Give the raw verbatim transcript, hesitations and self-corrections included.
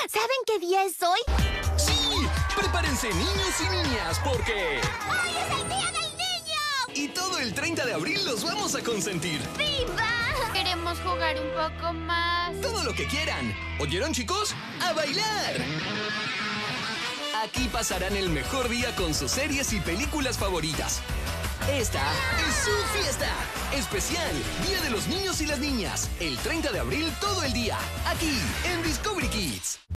¿Saben qué día es hoy? ¡Sí! ¡Prepárense, niños y niñas, porque... ¡Hoy es el Día del Niño! Y todo el treinta de abril los vamos a consentir. ¡Viva! Queremos jugar un poco más. Todo lo que quieran. ¿Oyeron, chicos? ¡A bailar! Aquí pasarán el mejor día con sus series y películas favoritas. Esta es su fiesta. Especial Día de los Niños y las Niñas. El treinta de abril todo el día. Aquí en Discovery Kids.